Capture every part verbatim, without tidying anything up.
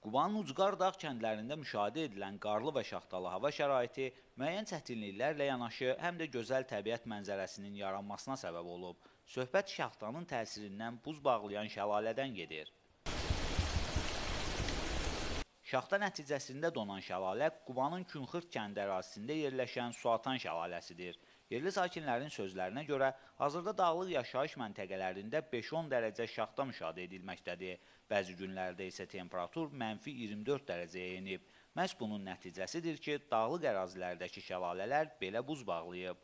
Qubanın Ucqar dağ kəndlərində müşahidə edilən qarlı və şaxtalı hava şəraiti müəyyən çətinliklərlə yanaşı, həm də gözəl təbiət mənzərəsinin yaranmasına səbəb olub. Söhbət şaxtanın təsirindən buz bağlayan şəlalədən gedir. Şaxta nəticəsində donan şəlalə Qubanın Künxırd kəndi ərazisində yerləşən Suatan şəlaləsidir. Yerli sakinlərin sözlərinə görə, hazırda dağlıq yaşayış məntəqələrində beş on dərəcə şaxta müşahidə edilməkdədir. Bəzi günlərdə isə temperatur mənfi iyirmi dörd dərəcəyə enib. Məhz bunun nəticəsidir ki, dağlıq ərazilərdəki şəlalələr belə buz bağlayıb.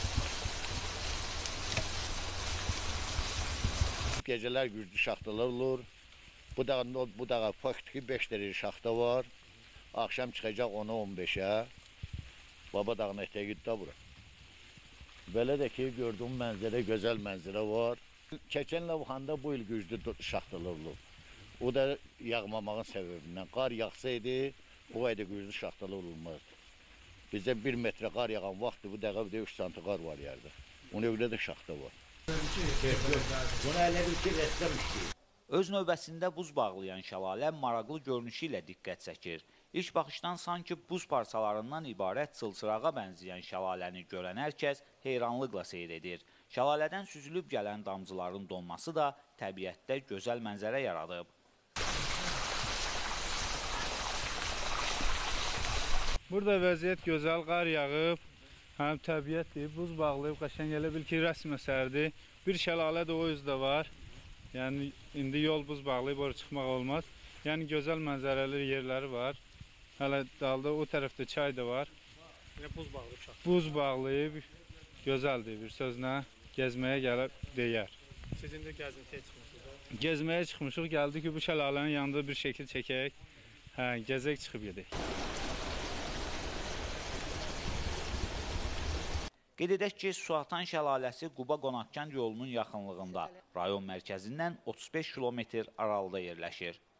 Gecələr güclü şaxtalar olur. Bu dağa, bu dağa faktiki beş dərəcə şaxta var. Axşam çıxacaq ona on beşə. Baba dağına ehtiyacı da bura. Belə də ki, gördüyüm mənzərə, gözəl mənzərə var. Keçənlə baxanda bu il güclü şaxtalar olub. O da yağmamağın səbəbindən. Qar yağsaydı, o ayda güclü şaxtalar olmazdı. Bizdə bir metrə qar yağan vaxtı bu dəqiqə bir üç santi qar var yerdə. Onun evdə də şaxta var. Bunu elə bir ki, rəssam işləyir. Öz növbəsində buz bağlayan şəlalə maraqlı görünüşü ilə diqqət çəkir. İlk baxışdan sanki buz parçalarından ibarət çılçırağa bənzəyən şəlaləni görən hər kəs heyranlıqla seyr edir. Şəlalədən süzülüb gələn damcıların donması da təbiətdə gözəl mənzərə yaradıb. Burada vəziyyət gözəl, qar yağıb, həm təbiətdir, buz bağlayıb, qəşəng elə bil ki, rəsm əsərdir. Bir şəlalə də o özdə var. Yəni, indi yol buz bağlayıb, oraya çıxmaq olmaz. Yəni, gözəl mənzərəli yerləri var. Hələ dalda o tərəfdə çay da var. Yəni, buz bağlayıb şaxta. Buz bağlayıb, gözəldir bir sözlə, gezməyə gəlib deyər. Siz indi gəzintiyə çıxmışsınız? Gezməyə çıxmışıq, gəldik ki, bu şəlalənin yanında bir şəkil çəkək. Hə, gəzək çıxıb gedək. Qeyd edək ki, Suatan şəlaləsi Quba Qonaqkənd yolunun yaxınlığında, rayon mərkəzindən otuz beş kilometr aralıda yerləşir.